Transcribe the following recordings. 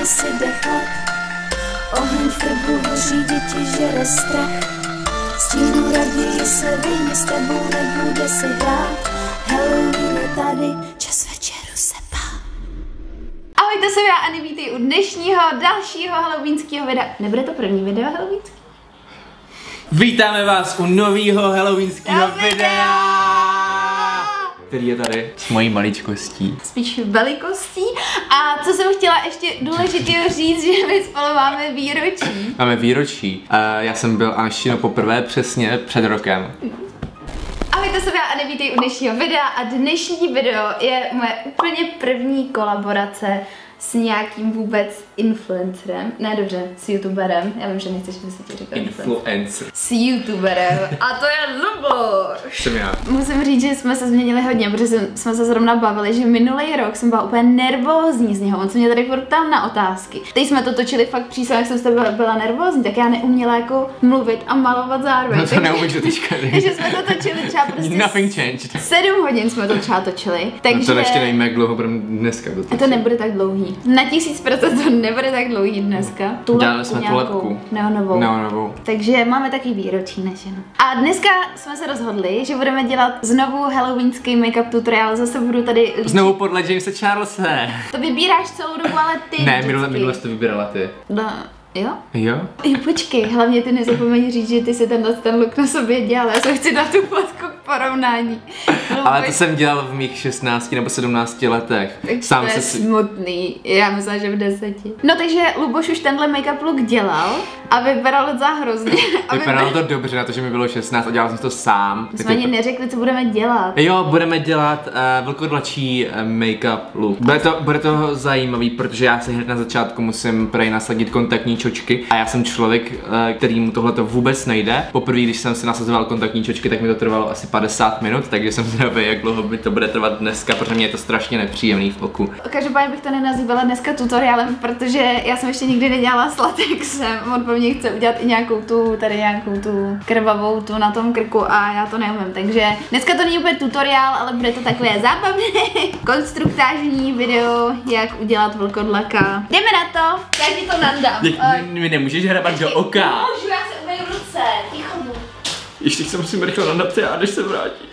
mohli si dechat. Oheň v krbu hoří, děti žere strach. Stínu raději se vyjmě, s tebou nebude si hrát. Halloween je tady, čas večeru se pá. Ahojte, jsem já Ani, vítej u dnešního dalšího halloweenského videa. Nebude to první video halloweenský? Vítáme vás u nového halloweenského videa, který je tady s mojí maličkostí. Spíš velikostí. A co jsem chtěla ještě důležitého říct, že my spolu máme výročí. Máme výročí. Já jsem byl Anštino poprvé přesně před rokem. Ahojte, jsem já Ani, vítej u dnešního videa a dnešní video je moje úplně první kolaborace s nějakým vůbec influencerem, ne dobře, s youtuberem, já vím, že nechceš, aby se ti říkal Influencer. S youtuberem a to je Luboš. Jsem já. Musím říct, že jsme se změnili hodně, protože jsme se zrovna bavili, že minulý rok jsem byla úplně nervózní z něho, on se mě tady furt ptal na otázky. Teď jsme to točili fakt přísně, jak jsem z tebe byla nervózní, tak já neuměla jako mluvit a malovat zároveň. No to neumíš do teďka. Takže jsme to točili třeba prostě Nothing changed. 7 hodin jsme to třeba točili, takže... No to ještě nevíme, jak dlouho budeme dneska dotočit. To nebude tak dlouhý. Na 1000% to nebude tak dlouhý dneska. Dělali jsme tu lepku. Neonovou. Takže máme taky výročí naženo. A dneska jsme se rozhodli, že budeme dělat znovu halloweenský make-up tutoriál. Zase budu tady... Znovu podle Jamese Charlese. To vybíráš celou dobu, ale ty. Ne, minule jsi to vybírala ty. No, jo? Jo? Jo, počkej, hlavně ty nezapomeň říct, že ty si ten look na sobě dělal. Já se chci na tu fotku k porovnání. No, ale to jsem dělal v mých 16 nebo 17 letech. Takže sám to je smutný, já myslím, že v 10. No takže Luboš už tenhle make-up look dělal a vypadalo to hrozně. Vypadalo to dobře na to, že mi bylo 16 a dělal jsem to sám. My jsme ani neřekli, co budeme dělat. Jo, budeme dělat velkodlačí make-up look. Bude to zajímavý, protože já si hned na začátku musím prej nasadit kontaktní čočky a já jsem člověk, kterýmu tohle to vůbec nejde. Poprvé, když jsem si nasazoval kontaktní čočky, tak mi to trvalo asi 50 minut, takže jsem zvědavý, jak dlouho by to bude trvat dneska, protože mě je to strašně nepříjemný v oku. Každopádně bych to nenazývala dneska tutoriálem, protože já jsem ještě nikdy nedělala s latexem. On po mně chce udělat i nějakou tu krvavou tu na tom krku a já to neumím, takže dneska to není úplně tutoriál, ale bude to takové zábavné konstruktážní video, jak udělat vlkodlaka. Jdeme na to, já ti to nandám. Mi nemůžeš hrabat do oka. Můžu, já se umyju ruce, ticho mu. Ještě se musím rychle nandat a než se vrátí.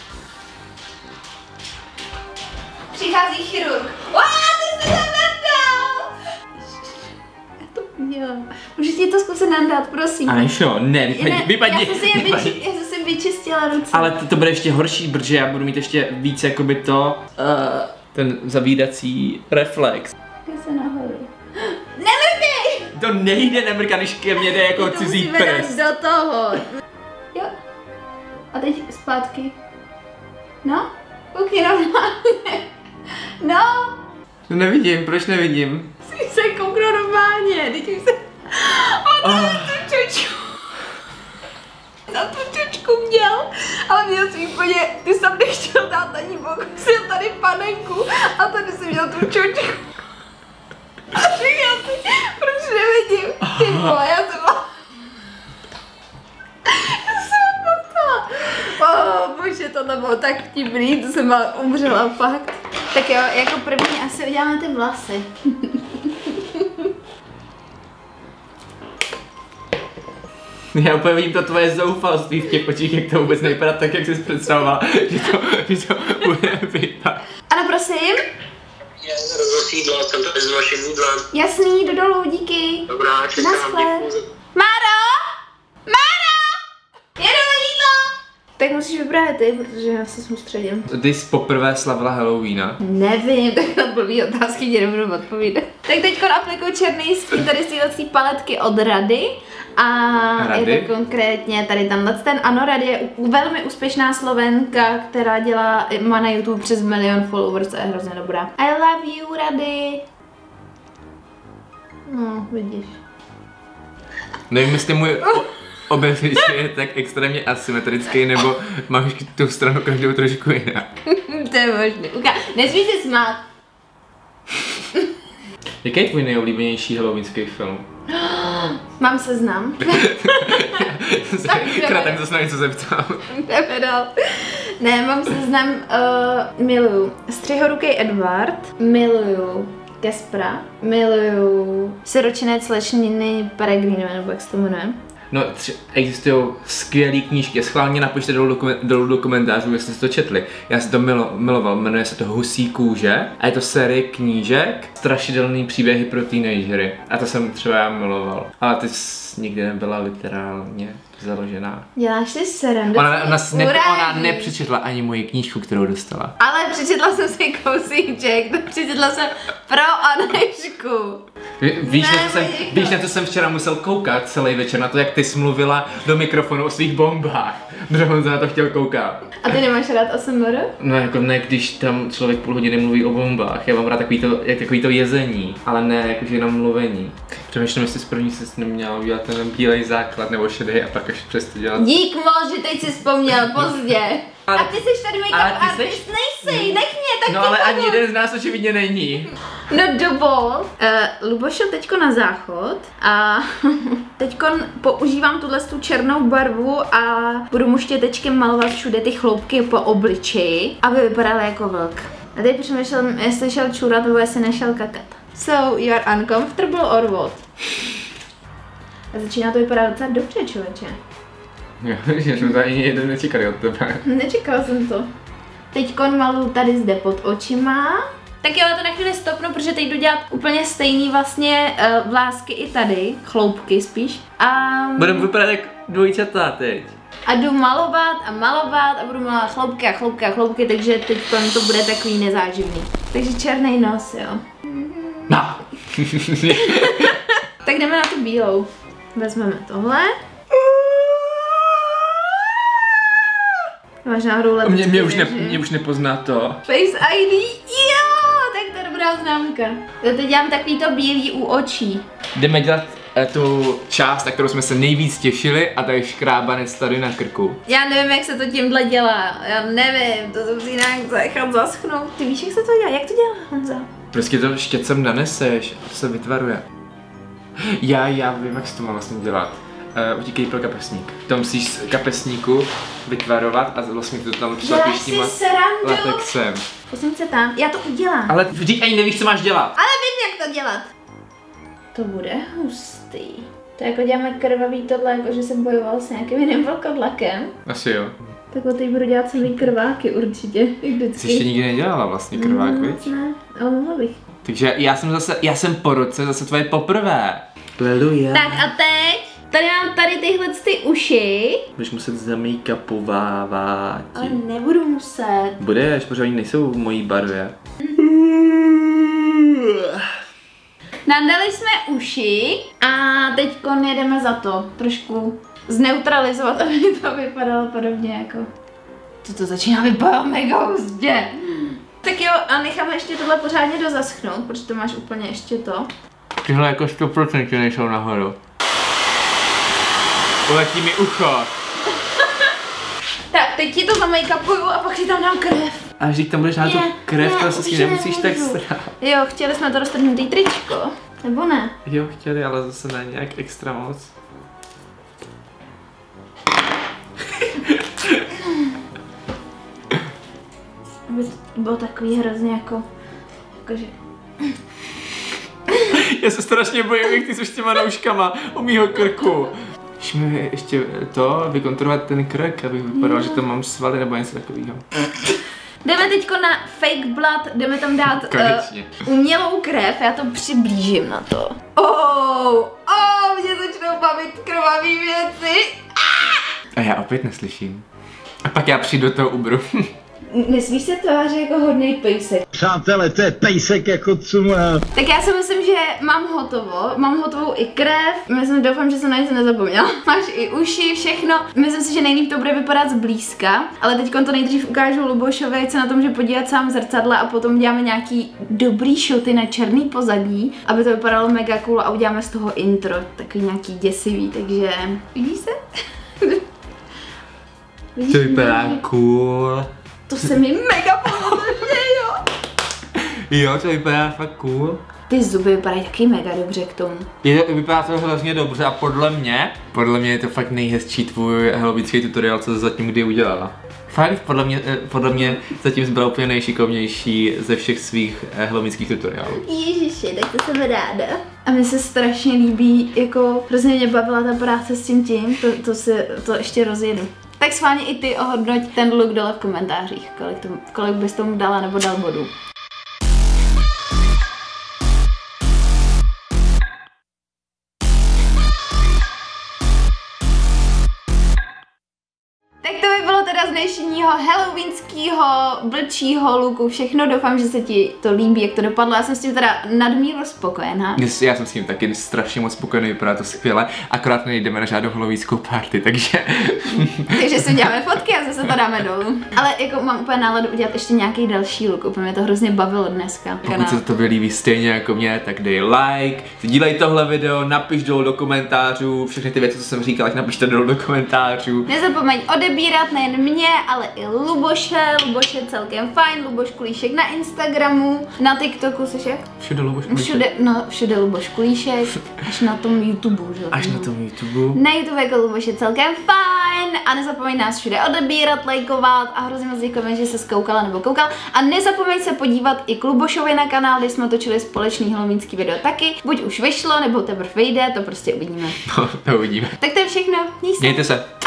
Přichází chirurg. Ty jsi to nandal! Já to udělám. Můžu ti to zkusit nandat, prosím. Anešo, ne, vypadni. Já jsem si vyčistila ruce. Ale to bude ještě horší, protože já budu mít ještě víc jakoby to, ten zavídací reflex. Já se nahoru. Nemrkej! To nejde nemrkat, když ke mně jde jako cizí prst. Do toho. Jo. A teď zpátky. No? Koukni normálně. No. Nevidím, proč nevidím? Jsi se kouknu normálně. Teď už se... tu čočku. Na tu čočku měl, ale měl jsi úplně, ty jsem nechtěl dát ani boku, jsi tady panenku a tady jsi měl tu čočku. A říkal si, proč nevidím? Ty vole, já jsem bože, tohle bylo tak vtipný, to jsem umřela fakt. Tak jo, jako první asi uděláme ty vlasy. Já úplně vidím to tvoje zoufalství v těch očích, jak to vůbec nevypadá tak, jak jsi představovala, že to bude vypadat. Ano, prosím? Já roznosí jídlo, jsem tady s vaším jídlem. Jasný, jdu dolů, díky. Dobrá, čekám, děkuji. Máro! Máro! Jedu na jídlo! Tak musíš vybrat ty, protože já se soustředím. Ty jsi poprvé slavila Halloweena? Nevím, tak na blbý otázky ti nebudu odpovídat. Tak teďko aplikuju černý stín tady z této paletky od Rady. A Rady? je to konkrétně tady ten, ano, Rady je velmi úspěšná Slovenka, která má na YouTube přes 1 000 000 followers a je hrozně dobrá. I love you, Rady. No, vidíš. Nevím, jestli můj objev je tak extrémně asymetrický, nebo máš tu stranu každou trošku jinak. To je možné. Nesmíš se smát. Jaký je tvůj nejoblíbenější halloweenský film? Mám seznam. Tak to se na něco zeptal. Jdeme dál. Ne, mám seznam, miluju Střihorukej Edward, miluju Kespra, miluju Siročinec slečniny Peregrinové, nebo jak se to jmenuje. No, existují skvělé knížky, schválně napište dolů do komentářů, jestli jste to četli. Já si to miloval, jmenuje se to Husí kůže a je to série knížek, strašidelný příběhy pro teenagery. A to jsem třeba já miloval. Ale ty jsi nikdy nebyla literálně založená. Děláš si srandu. Ona nepřečetla ani moji knížku, kterou dostala. Ale přečetla jsem si kousíček, přečetla jsem pro Anešku. Víš, na co jsem včera musel koukat celý večer, na to, jak ty jsi mluvila do mikrofonu o svých bombách. Protože on se na to chtěl koukat. A ty nemáš rád ASMR? No jako ne, když tam člověk půl hodiny mluví o bombách. Já mám rád takový to jezení, ale ne jakože jenom mluvení. Přemýšlím, jestli z první jsi neměla udělat ten bílej základ nebo šedý a pak až přesto dělat. Dík moc, že teď jsi vzpomněl, pozdě. A ty jsi tady make-up artist, nejsi, nech mě, tak no ale ani jeden z nás očividně není. No dovol. Luboš šel teďko na záchod a teďko používám tuhle tu černou barvu a budu mu štětečkem malovat všude ty chloupky po obličeji, aby vypadala jako vlk. A teď přemýšlím, jestli šel čůrat nebo jestli nešel kakat. So, you are uncomfortable or what? A začíná to vypadat docela dobře, člověče. Jo, že jsme tady jeden nečekali od tebe. Nečekala jsem to. Teďkon maluju tady zde pod očima. Tak jo, já to na chvíli stopnu, protože teď jdu dělat úplně stejný vlastně vlásky i tady, chloupky spíš. A budeme vypadat jak dvojčata teď. A jdu malovat a budu malovat chloupky a chloupky a chloupky, takže teď to bude takový nezáživný. Takže černý nos, jo. No. Tak jdeme na tu bílou. Vezmeme tohle. Máš náhodou lepičky, mě už nepozná to. Face ID, jo, tak to je dobrá známka. Já teď dělám takový to bílý u očí. Jdeme dělat tu část, na kterou jsme se nejvíc těšili, a to je škrábanec tady na krku. Já nevím, jak se to tímhle dělá, já nevím, to musí nějak nechat zaschnout. Ty víš, jak se to dělá, jak to dělá Honza? Prostě to štětcem naneseš a to se vytvaruje. Já vím, jak se to má vlastně dělat. Utíkej pro kapesník. To musíš z kapesníku vytvarovat a vlastně to tam přlepíš tím latexem. Posuň se tam, já to udělám. Ale vždyť ani nevíš, co máš dělat. Ale vím, jak to dělat. To bude hustý. To jako děláme krvavý tohle, jako že jsem bojoval s nějakým jiným vlkodlakem. Asi jo. Tak teď budu dělat samý krváky určitě, vždycky. Jsi ještě nikdy nedělala vlastně krvák, viď? Ne, ale mohla bych. Takže já jsem po roce zase tvoje poprvé. Leluja. Tak a teď, tady mám tady tyhle ty uši. Budeš muset zamejkapovávat. Ale nebudu muset. Budeš, protože oni nejsou v mojí barvě. Nandali jsme uši a teď jedeme za to. Trošku zneutralizovat, aby to vypadalo podobně jako... To začíná vypadat mega hustě. Tak jo, a necháme ještě tohle pořádně dozaschnout, protože to máš úplně ještě to. Tyhle jako 100% nejsou nahoru. Uletí mi ucho. Tak, teď ti to zamejkapuju a pak si tam dám krev. A když tam budeš dát tu krev, to se s ní nemusíš tak strát. Jo, chtěli jsme to roztrhnutý tričko, nebo ne? Jo, chtěli, ale zase ne nějak extra moc. Aby to bylo takový hrozně jakože... Já se strašně bojím, jak ty jsi s těma nouškama u mýho krku. Když mi ještě to vykontrolovat ten krk, abych vypadal, že tam mám svaly nebo něco takového. Jdeme teďko na fake blood, jdeme tam dát umělou krev, já to přiblížím na to. Mě začnou bavit krvavý věci. A já opět neslyším. A pak já přijdu do toho ubru. Nesmíš se tvářit jako hodnej pejsek. Přátelé, to je pejsek jako cuma. Tak já si myslím, že mám hotovou i krev. Doufám, že jsem na nic nezapomněla. Máš i uši, všechno. Myslím si, že nejlíp to bude vypadat zblízka. Ale teď to nejdřív ukážu Lubošovi, jak se na tom může podívat sám v zrcadle a potom děláme nějaký dobrý shoty na černý pozadí, aby to vypadalo mega cool a uděláme z toho intro, takový nějaký děsivý, takže vidíš se? To vypadá cool. To se mi mega povedlo, jo. Jo, to vypadá fakt cool. Ty zuby vypadají taky mega dobře k tomu. Vypadá to hrozně dobře a podle mě je to fakt nejhezčí tvůj halloweenský tutoriál, co jsi zatím kdy udělala. Fakt, podle mě zatím zbyla úplně nejšikovnější ze všech svých halloweenských tutoriálů. Ježiši, tak to jsem ráda. A mně se strašně líbí, jako hrozně mě bavila ta práce s tím, to ještě rozjedu. Tak schválně i ty ohodnoť ten look dole v komentářích, kolik bys tomu dala nebo dal bodů. Tak to by bylo teda z dnešního halloweenského blčího looku všechno. Doufám, že se ti to líbí, jak to dopadlo. Já jsem s tím teda nadmíru spokojená. Já jsem s tím taky strašně moc spokojený, vypadá to skvěle, akorát nejdeme na žádnou halloweenskou party, takže... Takže si děláme fotky a zase to dáme dolů. Ale jako mám úplně náladu udělat ještě nějaký další look, úplně mě to hrozně bavilo dneska. Pokud se to tobě líbí stejně jako mě, tak dej like, sdílej tohle video, napiš dolů do komentářů, všechny ty věci, co jsem říkal, tak napište dolů do komentářů. Nezapomeň odebírat nejen mě, ale i Luboše. Luboš je celkem fajn, Luboš Kulíšek na Instagramu, na TikToku, seš jak? Všude Luboš Kulíšek. Všude Luboš Kulíšek, až na tom YouTube, že? Až na tom YouTube. Na YouTube jako Luboš je celkem fajn a nezapomeň nás všude odebírat, lajkovat a hrozně moc děkujeme, že se zkoukala nebo koukal. A nezapomeň se podívat i k Lubošovi na kanál, kde jsme točili společný halloweenský video taky. Buď už vyšlo, nebo teprve vyjde, to prostě uvidíme. To uvidíme. Tak to je všechno, měj se. Mějte se.